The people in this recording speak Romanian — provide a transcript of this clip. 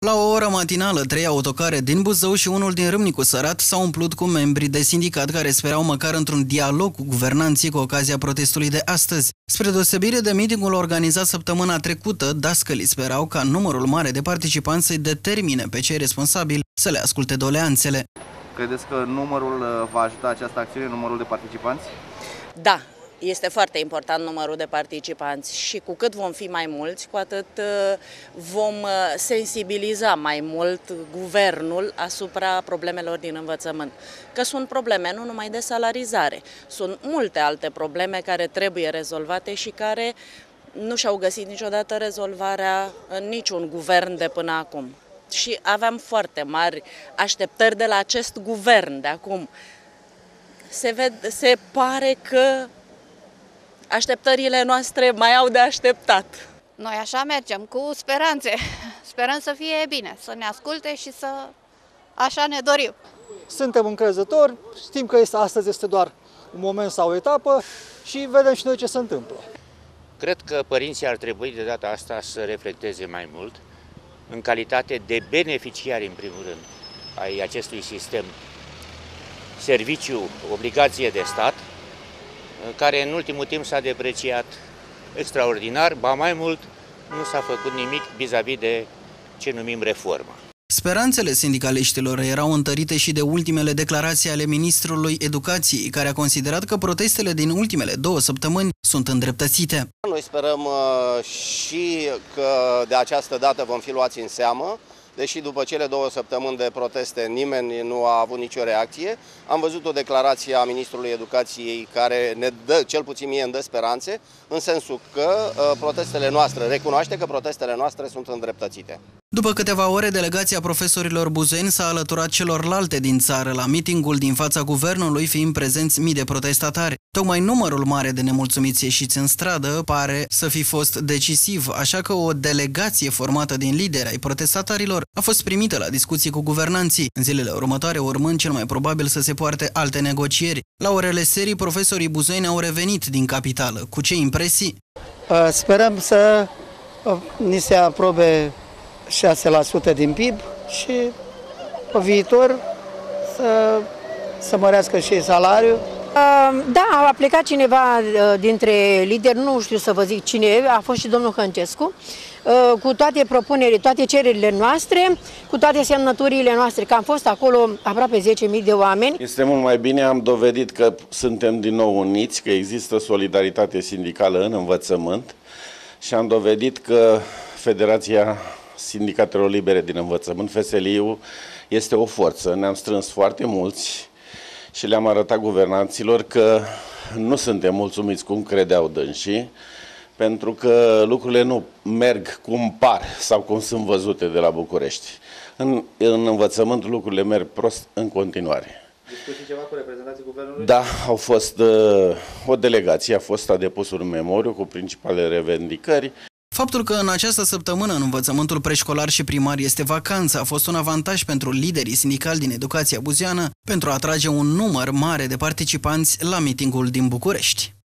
La o oră matinală, 3 autocare din Buzău și unul din Râmnicu Sărat s-au umplut cu membri de sindicat care sperau măcar într-un dialog cu guvernanții cu ocazia protestului de astăzi. Spre deosebire de mitingul organizat săptămâna trecută, dascălii sperau ca numărul mare de participanți să-i determine pe cei responsabili să le asculte doleanțele. Credeți că numărul va ajuta această acțiune, numărul de participanți? Da. Este foarte important numărul de participanți și cu cât vom fi mai mulți, cu atât vom sensibiliza mai mult guvernul asupra problemelor din învățământ. Că sunt probleme nu numai de salarizare, sunt multe alte probleme care trebuie rezolvate și care nu și-au găsit niciodată rezolvarea în niciun guvern de până acum. Și aveam foarte mari așteptări de la acest guvern de acum. Se pare că așteptările noastre mai au de așteptat. Noi așa mergem, cu speranțe. Sperăm să fie bine, să ne asculte și să așa ne dorim. Suntem încrezători, știm că astăzi este doar un moment sau o etapă și vedem și noi ce se întâmplă. Cred că părinții ar trebui de data asta să reflecteze mai mult în calitate de beneficiari, în primul rând, ai acestui sistem serviciu, obligație de stat, care în ultimul timp s-a depreciat extraordinar, ba mai mult, nu s-a făcut nimic vis-a-vis de ce numim reformă. Speranțele sindicaliștilor erau întărite și de ultimele declarații ale ministrului Educației, care a considerat că protestele din ultimele 2 săptămâni sunt îndreptățite. Noi sperăm și că de această dată vom fi luați în seamă, deși după cele 2 săptămâni de proteste nimeni nu a avut nicio reacție. Am văzut o declarație a ministrului Educației care ne dă, cel puțin mie îmi dă speranțe, în sensul că protestele noastre, recunoaște că protestele noastre sunt îndreptățite. După câteva ore, delegația profesorilor buzeni s-a alăturat celorlalte din țară la mitingul din fața guvernului, fiind prezenți mii de protestatari. Tocmai numărul mare de nemulțumiți ieșiți în stradă pare să fi fost decisiv, așa că o delegație formată din lideri ai protestatarilor a fost primită la discuții cu guvernanții, în zilele următoare urmând cel mai probabil să se poarte alte negocieri. La orele serii, profesorii buzeni au revenit din capitală. Cu ce impresii? Sperăm să ni se aprobe 6% din PIB și pe viitor să mărească și salariul. Da, a plecat cineva dintre lideri, nu știu să vă zic cine e, a fost și domnul Hăncescu, cu toate propunerile, toate cererile noastre, cu toate semnăturile noastre, că am fost acolo aproape 10.000 de oameni. Este mult mai bine, am dovedit că suntem din nou uniți, că există solidaritate sindicală în învățământ și am dovedit că Federația Sindicatelor Libere din Învățământ, FSLI-ul, este o forță. Ne-am strâns foarte mulți și le-am arătat guvernanților că nu suntem mulțumiți cum credeau dânsii, pentru că lucrurile nu merg cum par sau cum sunt văzute de la București. În învățământ lucrurile merg prost în continuare. Discuții ceva cu reprezentanții guvernului? Da, au fost o delegație, a depus un memoriu cu principalele revendicări. Faptul că în această săptămână în învățământul preșcolar și primar este vacanță a fost un avantaj pentru liderii sindicali din educația buzeană pentru a atrage un număr mare de participanți la mitingul din București.